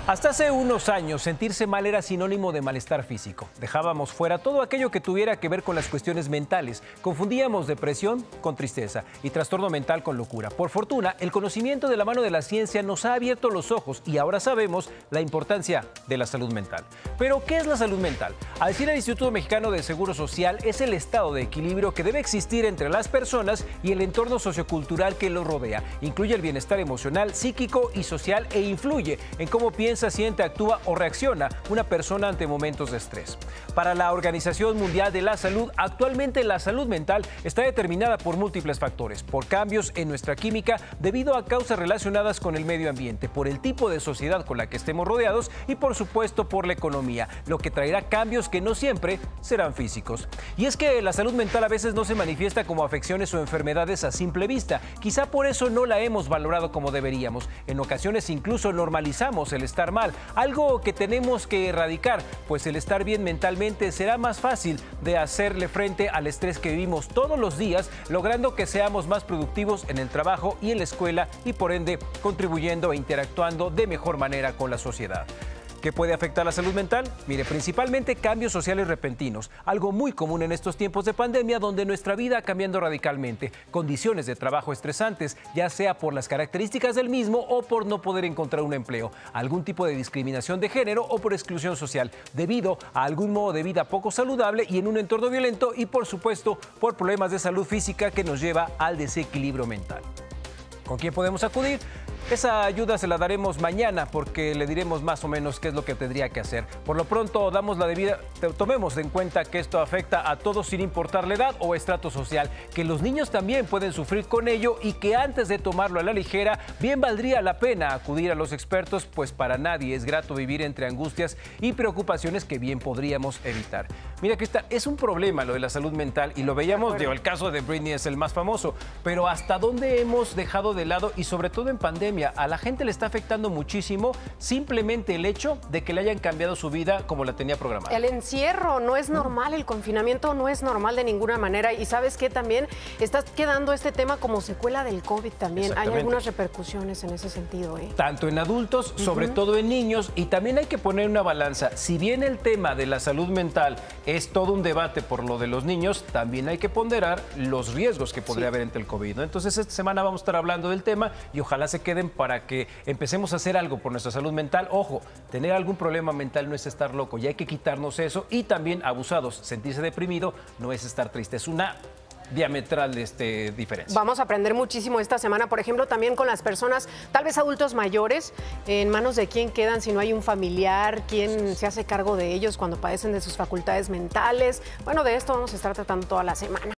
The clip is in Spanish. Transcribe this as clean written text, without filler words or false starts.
Hasta hace unos años, sentirse mal era sinónimo de malestar físico. Dejábamos fuera todo aquello que tuviera que ver con las cuestiones mentales. Confundíamos depresión con tristeza y trastorno mental con locura. Por fortuna, el conocimiento de la mano de la ciencia nos ha abierto los ojos y ahora sabemos la importancia de la salud mental. Pero, ¿qué es la salud mental? A decir el Instituto Mexicano de Seguro Social, es el estado de equilibrio que debe existir entre las personas y el entorno sociocultural que los rodea. Incluye el bienestar emocional, psíquico y social e influye en cómo piensa, siente, actúa o reacciona una persona ante momentos de estrés. Para la Organización Mundial de la Salud, actualmente la salud mental está determinada por múltiples factores, por cambios en nuestra química debido a causas relacionadas con el medio ambiente, por el tipo de sociedad con la que estemos rodeados y por supuesto por la economía, lo que traerá cambios que no siempre serán físicos. Y es que la salud mental a veces no se manifiesta como afecciones o enfermedades a simple vista, quizá por eso no la hemos valorado como deberíamos. En ocasiones incluso normalizamos el estar mal, algo que tenemos que erradicar, pues el estar bien mentalmente será más fácil de hacerle frente al estrés que vivimos todos los días, logrando que seamos más productivos en el trabajo y en la escuela y por ende contribuyendo e interactuando de mejor manera con la sociedad. ¿Qué puede afectar la salud mental? Mire, principalmente cambios sociales repentinos, algo muy común en estos tiempos de pandemia donde nuestra vida ha cambiado radicalmente, condiciones de trabajo estresantes, ya sea por las características del mismo o por no poder encontrar un empleo, algún tipo de discriminación de género o por exclusión social, debido a algún modo de vida poco saludable y en un entorno violento y por supuesto por problemas de salud física que nos lleva al desequilibrio mental. ¿Con quién podemos acudir? Esa ayuda se la daremos mañana porque le diremos más o menos qué es lo que tendría que hacer. Por lo pronto, tomemos en cuenta que esto afecta a todos sin importar la edad o estrato social, que los niños también pueden sufrir con ello y que antes de tomarlo a la ligera, bien valdría la pena acudir a los expertos, pues para nadie es grato vivir entre angustias y preocupaciones que bien podríamos evitar. Mira, Cristal, es un problema lo de la salud mental y lo veíamos, el caso de Britney es el más famoso, pero ¿hasta dónde hemos dejado de lado y sobre todo en pandemia? A la gente le está afectando muchísimo simplemente el hecho de que le hayan cambiado su vida como la tenía programada. El encierro no es normal, el confinamiento no es normal de ninguna manera y ¿sabes qué? También está quedando este tema como secuela del COVID también. Hay algunas repercusiones en ese sentido, ¿eh? Tanto en adultos, sobre todo en niños, y también hay que poner una balanza. Si bien el tema de la salud mental es todo un debate por lo de los niños, también hay que ponderar los riesgos que podría haber entre el COVID, ¿no? Entonces esta semana vamos a estar hablando del tema y ojalá se queden para que empecemos a hacer algo por nuestra salud mental. Ojo, tener algún problema mental no es estar loco, y hay que quitarnos eso. Y también abusados, sentirse deprimido no es estar triste, es una diametral diferencia. Vamos a aprender muchísimo esta semana, por ejemplo, también con las personas, tal vez adultos mayores, en manos de quién quedan si no hay un familiar, quién se hace cargo de ellos cuando padecen de sus facultades mentales. Bueno, de esto vamos a estar tratando toda la semana.